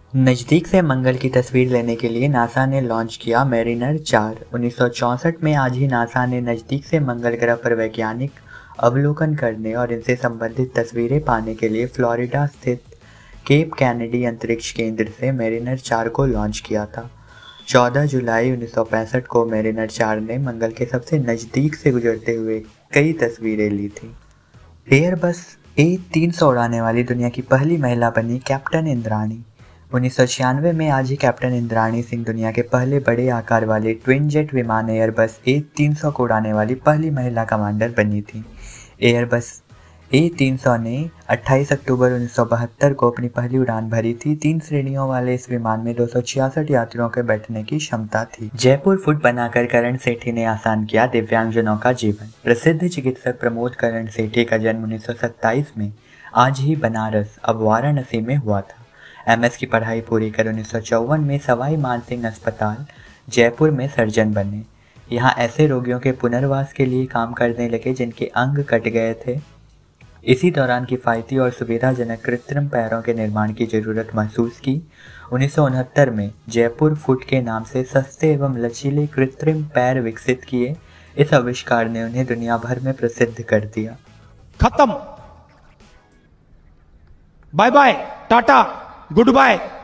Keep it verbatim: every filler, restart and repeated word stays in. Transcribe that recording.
नज़दीक से मंगल की तस्वीर लेने के लिए नासा ने लॉन्च किया मैरिनर चार। उन्नीस सौ चौंसठ में आज ही नासा ने नज़दीक से मंगल ग्रह पर वैज्ञानिक अवलोकन करने और इनसे संबंधित तस्वीरें पाने के लिए फ्लोरिडा स्थित केप कैनेडी अंतरिक्ष केंद्र से मैरिनर चार को लॉन्च किया था। चौदह जुलाई उन्नीस सौ पैंसठ को मैरिनर चार ने मंगल के सबसे नज़दीक से गुजरते हुए कई तस्वीरें ली थी। एयरबस ए तीन सौ उड़ाने वाली दुनिया की पहली महिला बनी कैप्टन इंद्राणी। उन्नीस सौ छियानवे में आज ही कैप्टन इंद्राणी सिंह दुनिया के पहले बड़े आकार वाले ट्विन जेट विमान एयरबस ए तीन सौ को उड़ाने वाली पहली महिला कमांडर बनी थी। एयरबस ए तीन सौ ने अट्ठाईस अक्टूबर उन्नीस सौ बहत्तर को अपनी पहली उड़ान भरी थी। तीन श्रेणियों वाले इस विमान में दो सौ छियासठ यात्रियों के बैठने की क्षमता थी। जयपुर फुट बनाकर करण सेठी ने आसान किया दिव्यांगजनों का जीवन। प्रसिद्ध चिकित्सक प्रमोद करण सेठी का जन्म उन्नीस सौ सत्ताईस में आज ही बनारस अब वाराणसी में हुआ था। एमएस की पढ़ाई पूरी कर उन्नीस सौ चौवन में सवाई मानसिंह अस्पताल जयपुर में सर्जन बने। यहाँ ऐसे रोगियों के पुनर्वास के लिए काम करने लगे जिनके अंग कट गए थे। इसी दौरान किफ़ायती और सुविधाजनक कृत्रिम पैरों के निर्माण की ज़रूरत महसूस की। उन्नीस सौ उनहत्तर में जयपुर फुट के नाम से सस्ते एवं लचीले कृत्रिम पैर विकसित किए। इस आविष्कार ने उन्हें दुनिया भर में प्रसिद्ध कर दिया। खत्म, bye bye, tata, good bye.